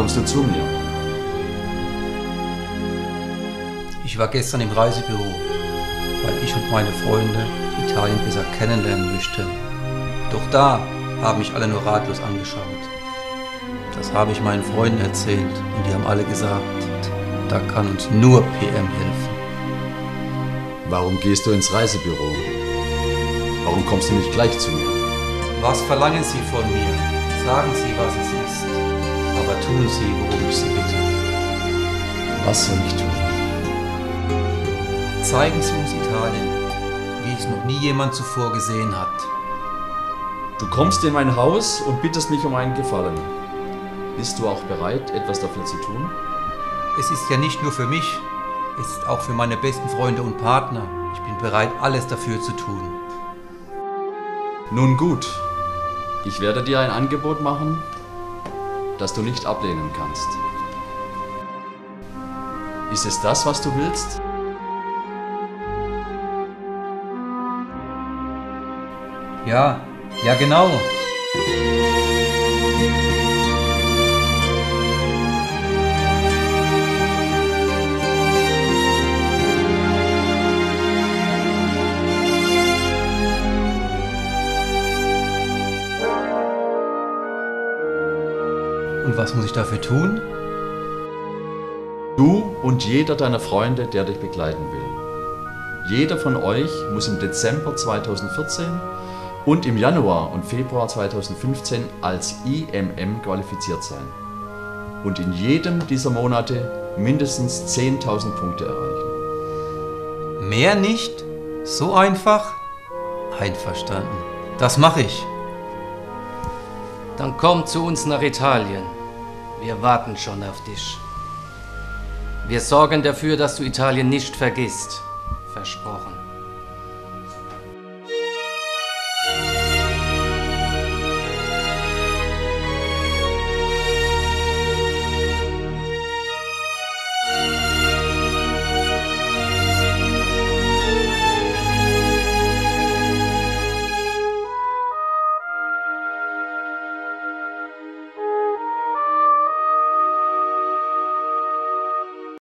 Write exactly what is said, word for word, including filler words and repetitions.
kommst du zu mir? Ich war gestern im Reisebüro, weil ich und meine Freunde Italien besser kennenlernen möchten. Doch da haben mich alle nur ratlos angeschaut. Das habe ich meinen Freunden erzählt und die haben alle gesagt, da kann uns nur P M helfen. Warum gehst du ins Reisebüro? Warum kommst du nicht gleich zu mir? Was verlangen Sie von mir? Sagen Sie, was es ist. Aber tun Sie, worum ich Sie bitte. Was soll ich tun? Zeigen Sie uns Italien, wie es noch nie jemand zuvor gesehen hat. Du kommst in mein Haus und bittest mich um einen Gefallen. Bist du auch bereit, etwas dafür zu tun? Es ist ja nicht nur für mich, es ist auch für meine besten Freunde und Partner. Ich bin bereit, alles dafür zu tun. Nun gut, ich werde dir ein Angebot machen, das du nicht ablehnen kannst. Ist es das, was du willst? Ja, ja genau. Und was muss ich dafür tun? Du und jeder deiner Freunde, der dich begleiten will. Jeder von euch muss im Dezember zweitausendvierzehn und im Januar und Februar zweitausendfünfzehn als I M M qualifiziert sein. Und in jedem dieser Monate mindestens zehntausend Punkte erreichen. Mehr nicht? So einfach? Einverstanden. Das mache ich. Dann komm zu uns nach Italien. Wir warten schon auf dich. Wir sorgen dafür, dass du Italien nicht vergisst. Versprochen.